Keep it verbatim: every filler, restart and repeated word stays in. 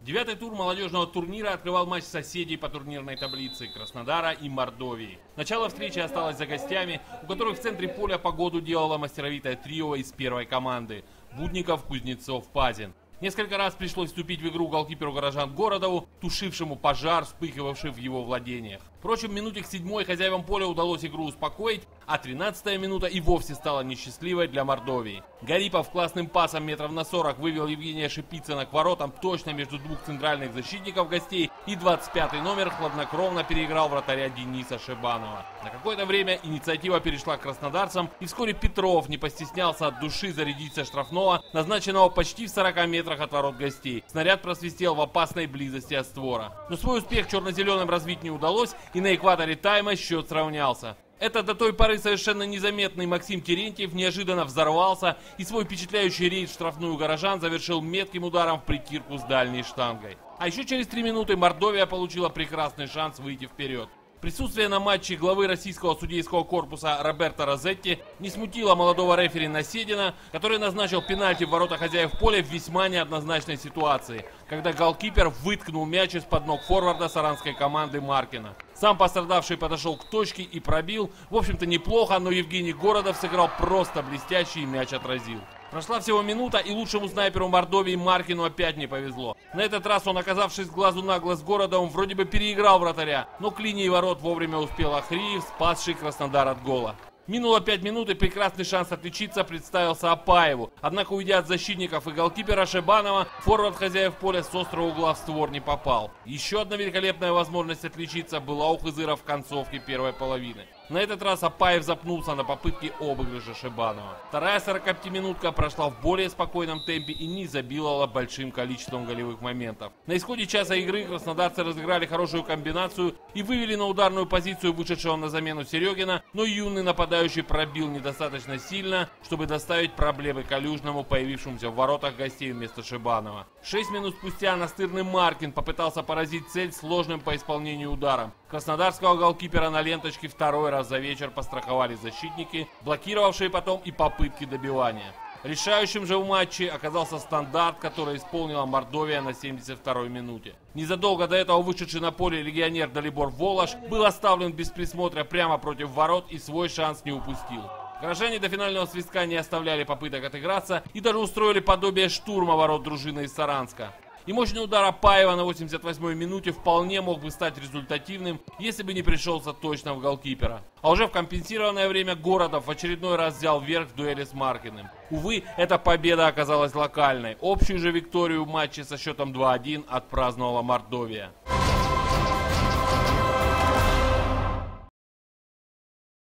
Девятый тур молодежного турнира открывал матч соседей по турнирной таблице Краснодара и Мордовии. Начало встречи осталось за гостями, у которых в центре поля погоду делало мастеровитое трио из первой команды – Будников, Кузнецов, Пазин. Несколько раз пришлось вступить в игру голкиперу горожан Городову, тушившему пожар, вспыхивавший в его владениях. Впрочем, в минуте к седьмой хозяевам поля удалось игру успокоить, а тринадцатая минута и вовсе стала несчастливой для Мордовии. Гарипов классным пасом метров на сорок вывел Евгения Шипицына к воротам точно между двух центральных защитников гостей, и двадцать пятый номер хладнокровно переиграл вратаря Дениса Шибанова. На какое-то время инициатива перешла к краснодарцам, и вскоре Петров не постеснялся от души зарядить со штрафного, назначенного почти в сорока метрах от ворот гостей. Снаряд просвистел в опасной близости от створа. Но свой успех черно-зеленым развить не удалось, и на экваторе тайма счет сравнялся. Это до той поры совершенно незаметный Максим Терентьев неожиданно взорвался и свой впечатляющий рейд в штрафную горожан завершил метким ударом в притирку с дальней штангой. А еще через три минуты Мордовия получила прекрасный шанс выйти вперед. Присутствие на матче главы российского судейского корпуса Роберто Розетти не смутило молодого рефери Наседина, который назначил пенальти в ворота хозяев поля в весьма неоднозначной ситуации, когда голкипер выткнул мяч из-под ног форварда саранской команды Маркина. Сам пострадавший подошел к точке и пробил, в общем-то неплохо, но Евгений Городов сыграл просто блестяще и мяч отразил. Прошла всего минута, и лучшему снайперу Мордовии Маркину опять не повезло. На этот раз он, оказавшись глазу на глаз с Городовым, вроде бы переиграл вратаря, но к линии ворот вовремя успел Ахриев, спасший Краснодар от гола. Минуло пять минут, и прекрасный шанс отличиться представился Апаеву. Однако, уйдя от защитников и голкипера Шибанова, форвард хозяев поля с острого угла в створ не попал. Еще одна великолепная возможность отличиться была у Хызыра в концовке первой половины. На этот раз Апаев запнулся на попытке обыгрыша Шибанова. Вторая сорокапятиминутка прошла в более спокойном темпе и не изобиловала большим количеством голевых моментов. На исходе часа игры краснодарцы разыграли хорошую комбинацию и вывели на ударную позицию вышедшего на замену Серегина, но юный нападающий пробил недостаточно сильно, чтобы доставить проблемы Калюжному, появившемуся в воротах гостей вместо Шибанова. Шесть минут спустя настырный Маркин попытался поразить цель сложным по исполнению ударом. Краснодарского голкипера на ленточке второй раз за вечер постраховали защитники, блокировавшие потом и попытки добивания. Решающим же в матче оказался стандарт, который исполнила Мордовия на семьдесят второй минуте. Незадолго до этого вышедший на поле легионер Далибор Волош был оставлен без присмотра прямо против ворот и свой шанс не упустил. Горожане до финального свистка не оставляли попыток отыграться и даже устроили подобие штурма ворот дружины из Саранска. И мощный удар Апаева на восемьдесят восьмой минуте вполне мог бы стать результативным, если бы не пришелся точно в голкипера. А уже в компенсированное время Городов в очередной раз взял верх в дуэли с Маркиным. Увы, эта победа оказалась локальной. Общую же викторию в матче со счетом два один отпраздновала Мордовия.